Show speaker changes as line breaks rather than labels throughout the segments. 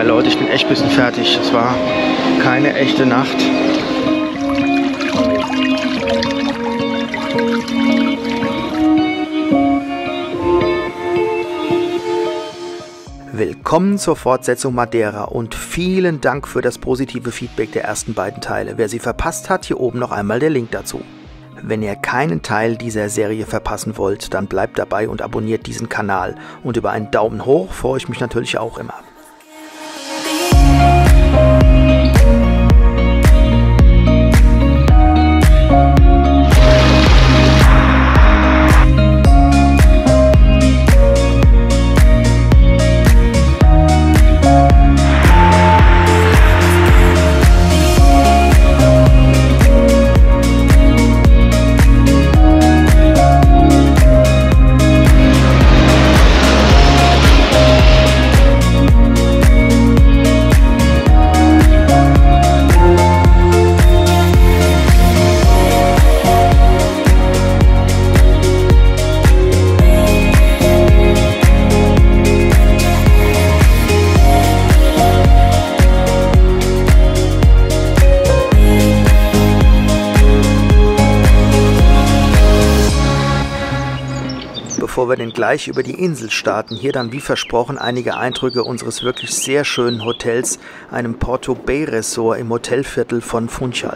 Ja Leute, ich bin echt ein bisschen fertig. Es war keine echte Nacht. Willkommen zur Fortsetzung Madeira und vielen Dank für das positive Feedback der ersten beiden Teile. Wer sie verpasst hat, hier oben noch einmal der Link dazu. Wenn ihr keinen Teil dieser Serie verpassen wollt, dann bleibt dabei und abonniert diesen Kanal. Und über einen Daumen hoch freue ich mich natürlich auch immer. Bevor wir denn gleich über die Insel starten, hier dann wie versprochen einige Eindrücke unseres wirklich sehr schönen Hotels, einem Porto Bay Resort im Hotelviertel von Funchal.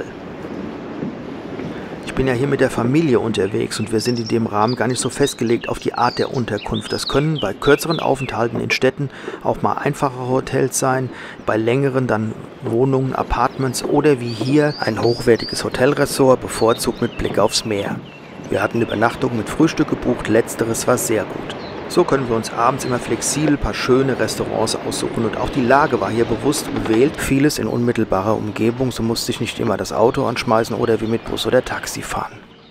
Ich bin ja hier mit der Familie unterwegs und wir sind in dem Rahmen gar nicht so festgelegt auf die Art der Unterkunft. Das können bei kürzeren Aufenthalten in Städten auch mal einfache Hotels sein, bei längeren dann Wohnungen, Apartments oder wie hier ein hochwertiges Hotelresort, bevorzugt mit Blick aufs Meer. Wir hatten Übernachtung mit Frühstück gebucht, letzteres war sehr gut. So können wir uns abends immer flexibel ein paar schöne Restaurants aussuchen und auch die Lage war hier bewusst gewählt, vieles in unmittelbarer Umgebung, so musste ich nicht immer das Auto anschmeißen oder wie mit Bus oder Taxi fahren.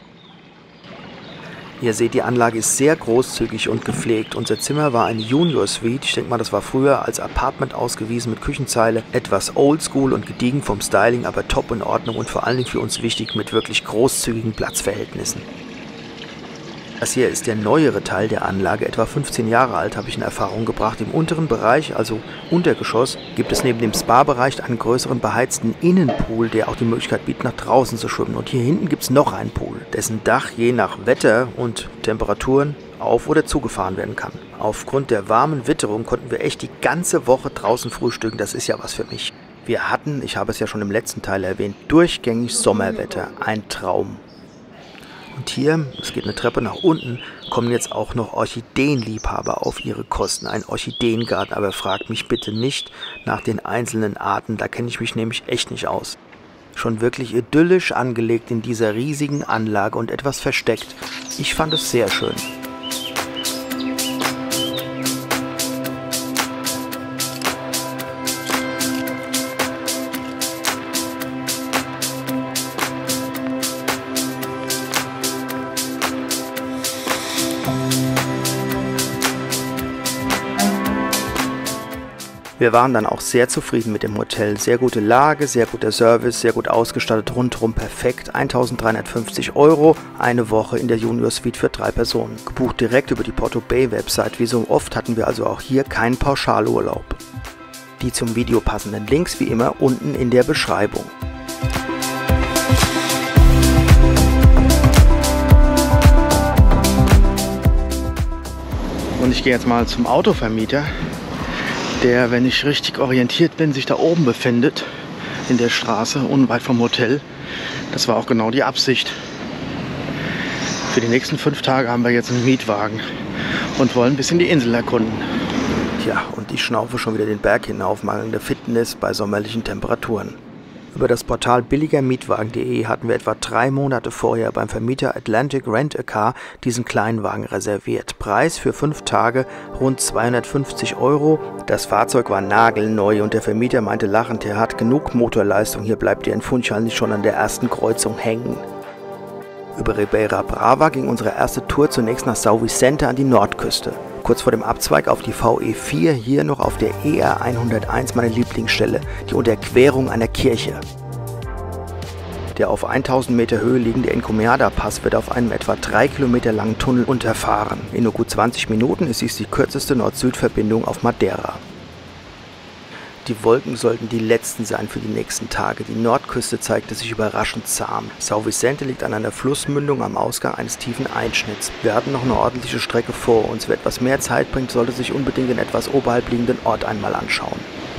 Ihr seht, die Anlage ist sehr großzügig und gepflegt. Unser Zimmer war eine Junior Suite, ich denke mal, das war früher als Apartment ausgewiesen mit Küchenzeile, etwas oldschool und gediegen vom Styling, aber top in Ordnung und vor allen Dingen für uns wichtig mit wirklich großzügigen Platzverhältnissen. Das hier ist der neuere Teil der Anlage, etwa 15 Jahre alt, habe ich in Erfahrung gebracht. Im unteren Bereich, also Untergeschoss, gibt es neben dem Spa-Bereich einen größeren beheizten Innenpool, der auch die Möglichkeit bietet, nach draußen zu schwimmen. Und hier hinten gibt es noch einen Pool, dessen Dach je nach Wetter und Temperaturen auf- oder zugefahren werden kann. Aufgrund der warmen Witterung konnten wir echt die ganze Woche draußen frühstücken, das ist ja was für mich. Wir hatten, ich habe es ja schon im letzten Teil erwähnt, durchgängig Sommerwetter, ein Traum. Und hier, es geht eine Treppe nach unten, kommen jetzt auch noch Orchideenliebhaber auf ihre Kosten. Ein Orchideengarten, aber fragt mich bitte nicht nach den einzelnen Arten, da kenne ich mich nämlich echt nicht aus. Schon wirklich idyllisch angelegt in dieser riesigen Anlage und etwas versteckt. Ich fand es sehr schön. Wir waren dann auch sehr zufrieden mit dem Hotel. Sehr gute Lage, sehr guter Service, sehr gut ausgestattet, rundherum perfekt. 1.350 €, eine Woche in der Junior Suite für 3 Personen. Gebucht direkt über die Porto Bay Website. Wie so oft hatten wir also auch hier keinen Pauschalurlaub. Die zum Video passenden Links wie immer unten in der Beschreibung. Und ich gehe jetzt mal zum Autovermieter, der, wenn ich richtig orientiert bin, sich da oben befindet, in der Straße, unweit vom Hotel. Das war auch genau die Absicht. Für die nächsten 5 Tage haben wir jetzt einen Mietwagen und wollen ein bisschen die Insel erkunden. Tja, und ich schnaufe schon wieder den Berg hinauf, mangelnde Fitness bei sommerlichen Temperaturen. Über das Portal billigermietwagen.de hatten wir etwa 3 Monate vorher beim Vermieter Atlantic Rent a Car diesen Kleinwagen reserviert. Preis für 5 Tage rund 250 €. Das Fahrzeug war nagelneu und der Vermieter meinte lachend, er hat genug Motorleistung, hier bleibt ihr in Funchal nicht schon an der ersten Kreuzung hängen. Über Ribeira Brava ging unsere erste Tour zunächst nach São Vicente an die Nordküste. Kurz vor dem Abzweig auf die VE4, hier noch auf der ER 101 meine Lieblingsstelle, die Unterquerung einer Kirche. Der auf 1000 Meter Höhe liegende Encomiada-Pass wird auf einem etwa 3 Kilometer langen Tunnel unterfahren. In nur gut 20 Minuten ist dies die kürzeste Nord-Süd-Verbindung auf Madeira. Die Wolken sollten die letzten sein für die nächsten Tage. Die Nordküste zeigte sich überraschend zahm. São Vicente liegt an einer Flussmündung am Ausgang eines tiefen Einschnitts. Wir hatten noch eine ordentliche Strecke vor uns. Wer etwas mehr Zeit bringt, sollte sich unbedingt den etwas oberhalb liegenden Ort einmal anschauen.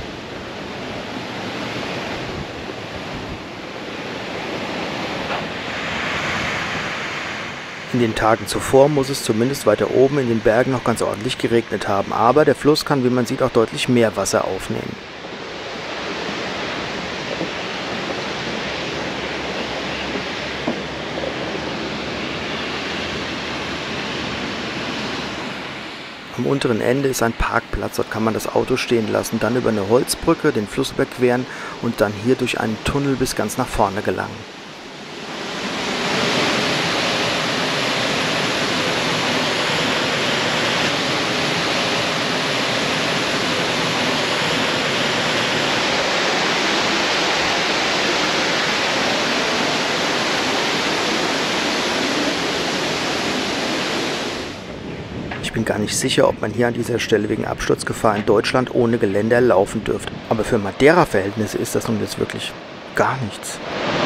In den Tagen zuvor muss es zumindest weiter oben in den Bergen noch ganz ordentlich geregnet haben, aber der Fluss kann, wie man sieht, auch deutlich mehr Wasser aufnehmen. Am unteren Ende ist ein Parkplatz, dort kann man das Auto stehen lassen, dann über eine Holzbrücke den Fluss überqueren und dann hier durch einen Tunnel bis ganz nach vorne gelangen. Ich bin gar nicht sicher, ob man hier an dieser Stelle wegen Absturzgefahr in Deutschland ohne Geländer laufen dürfte. Aber für Madeira-Verhältnisse ist das nun jetzt wirklich gar nichts.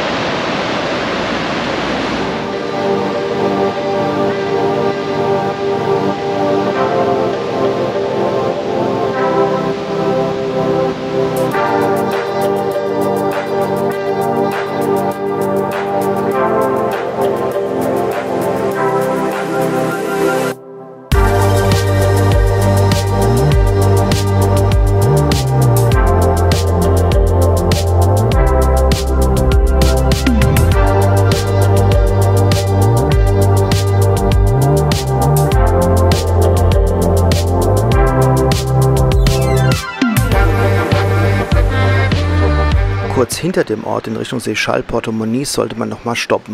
Kurz hinter dem Ort in Richtung Seixal Porto Muniz sollte man nochmal stoppen.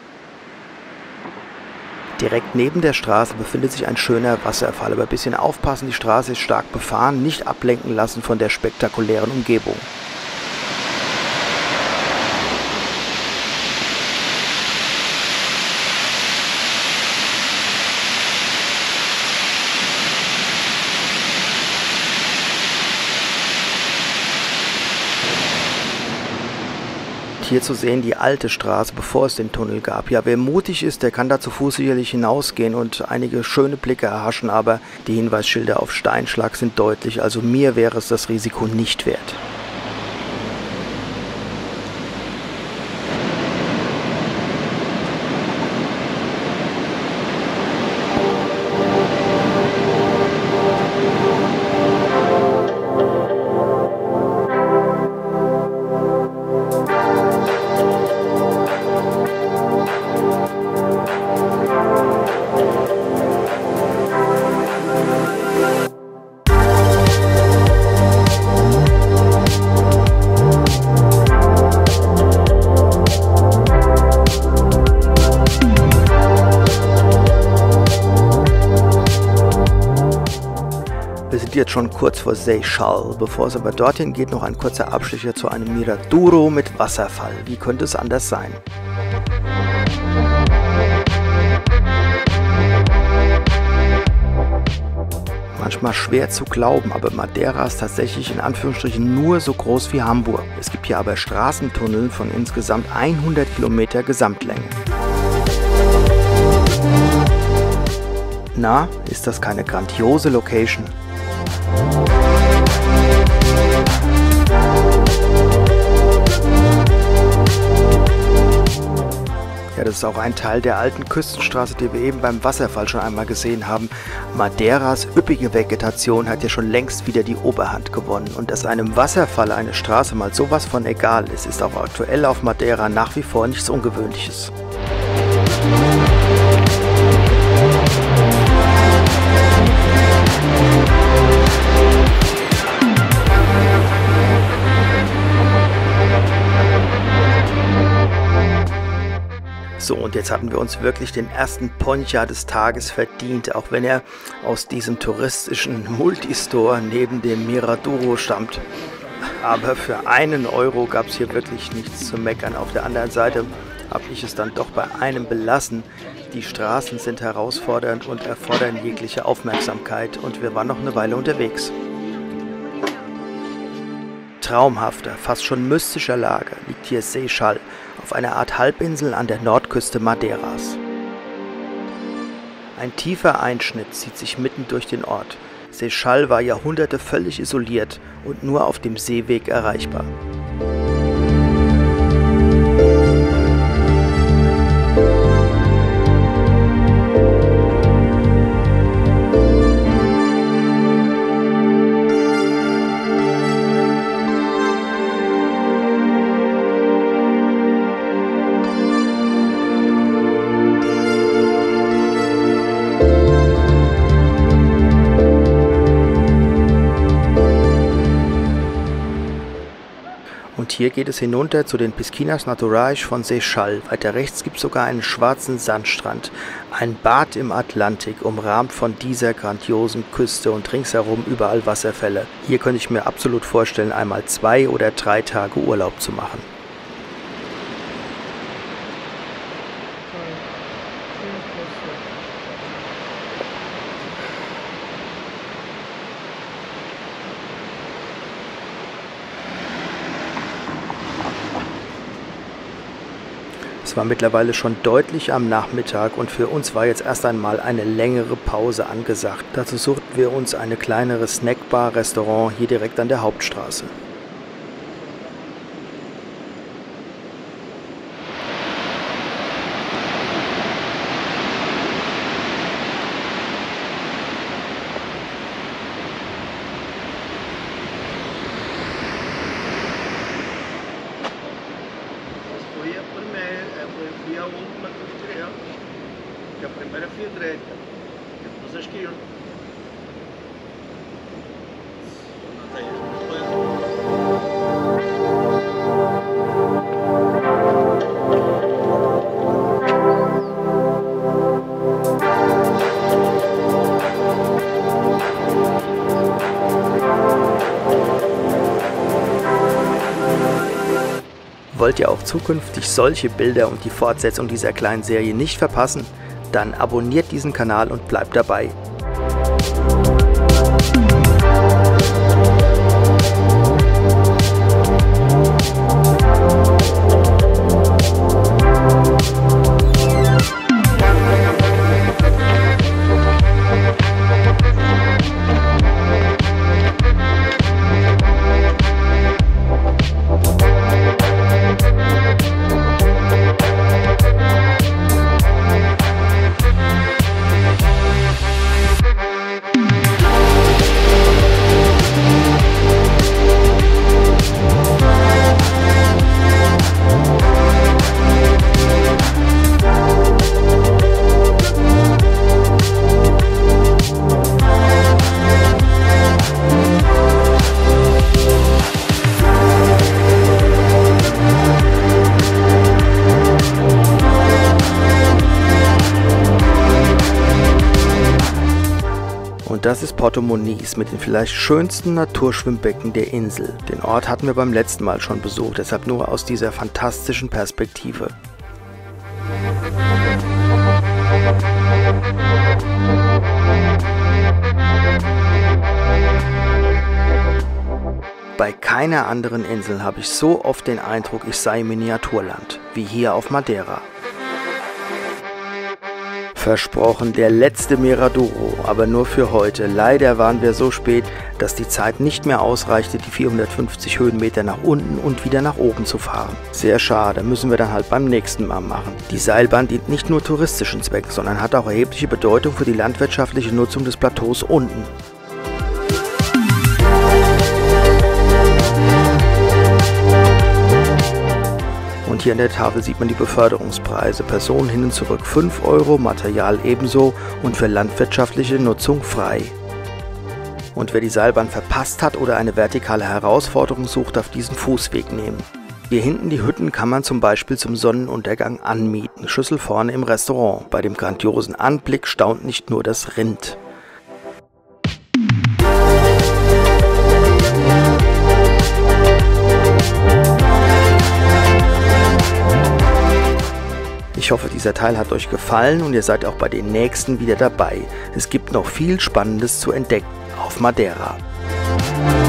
Direkt neben der Straße befindet sich ein schöner Wasserfall, aber ein bisschen aufpassen, die Straße ist stark befahren, nicht ablenken lassen von der spektakulären Umgebung. Hier zu sehen die alte Straße, bevor es den Tunnel gab. Ja, wer mutig ist, der kann da zu Fuß sicherlich hinausgehen und einige schöne Blicke erhaschen, aber die Hinweisschilder auf Steinschlag sind deutlich, also mir wäre es das Risiko nicht wert. Wir sind jetzt schon kurz vor Seixal. Bevor es aber dorthin geht, noch ein kurzer Abstecher zu einem Miradouro mit Wasserfall. Wie könnte es anders sein? Manchmal schwer zu glauben, aber Madeira ist tatsächlich in Anführungsstrichen nur so groß wie Hamburg. Es gibt hier aber Straßentunnel von insgesamt 100 Kilometer Gesamtlänge. Na, ist das keine grandiose Location? Ja, das ist auch ein Teil der alten Küstenstraße, die wir eben beim Wasserfall schon einmal gesehen haben. Madeiras üppige Vegetation hat ja schon längst wieder die Oberhand gewonnen. Und dass einem Wasserfall eine Straße mal sowas von egal ist, ist auch aktuell auf Madeira nach wie vor nichts Ungewöhnliches. So, und jetzt hatten wir uns wirklich den ersten Poncha des Tages verdient, auch wenn er aus diesem touristischen Multistore neben dem Miradouro stammt. Aber für 1 Euro gab es hier wirklich nichts zu meckern. Auf der anderen Seite habe ich es dann doch bei einem belassen. Die Straßen sind herausfordernd und erfordern jegliche Aufmerksamkeit und wir waren noch eine Weile unterwegs. traumhafter, fast schon mystischer Lage liegt hier Seychal auf einer Art Halbinsel an der Nordküste Madeiras. Ein tiefer Einschnitt zieht sich mitten durch den Ort. Seychal war Jahrhunderte völlig isoliert und nur auf dem Seeweg erreichbar. Und hier geht es hinunter zu den Piscinas Naturais von Seychal. Weiter rechts gibt es sogar einen schwarzen Sandstrand. Ein Bad im Atlantik, umrahmt von dieser grandiosen Küste und ringsherum überall Wasserfälle. Hier könnte ich mir absolut vorstellen, einmal 2 oder 3 Tage Urlaub zu machen. Es war mittlerweile schon deutlich am Nachmittag und für uns war jetzt erst einmal eine längere Pause angesagt. Dazu suchten wir uns eine kleinere Snackbar-Restaurant hier direkt an der Hauptstraße.
Fui a última cruz direita, que a primeira fui à direita, depois à esquerda. Não tem
Wollt ihr auch zukünftig solche Bilder und die Fortsetzung dieser kleinen Serie nicht verpassen? Dann abonniert diesen Kanal und bleibt dabei. Und das ist Porto Muniz mit den vielleicht schönsten Naturschwimmbecken der Insel. Den Ort hatten wir beim letzten Mal schon besucht, deshalb nur aus dieser fantastischen Perspektive. Bei keiner anderen Insel habe ich so oft den Eindruck, ich sei im Miniaturland, wie hier auf Madeira. Versprochen, der letzte Miradoro, aber nur für heute. Leider waren wir so spät, dass die Zeit nicht mehr ausreichte, die 450 Höhenmeter nach unten und wieder nach oben zu fahren. Sehr schade, müssen wir dann halt beim nächsten Mal machen. Die Seilbahn dient nicht nur touristischen Zwecken, sondern hat auch erhebliche Bedeutung für die landwirtschaftliche Nutzung des Plateaus unten. Und hier an der Tafel sieht man die Beförderungspreise. Personen hin und zurück 5 €, Material ebenso und für landwirtschaftliche Nutzung frei. Und wer die Seilbahn verpasst hat oder eine vertikale Herausforderung sucht, darf diesen Fußweg nehmen. Hier hinten die Hütten kann man zum Beispiel zum Sonnenuntergang anmieten. Schüssel vorne im Restaurant. Bei dem grandiosen Anblick staunt nicht nur das Rind. Ich hoffe, dieser Teil hat euch gefallen und ihr seid auch bei den nächsten wieder dabei. Es gibt noch viel Spannendes zu entdecken auf Madeira.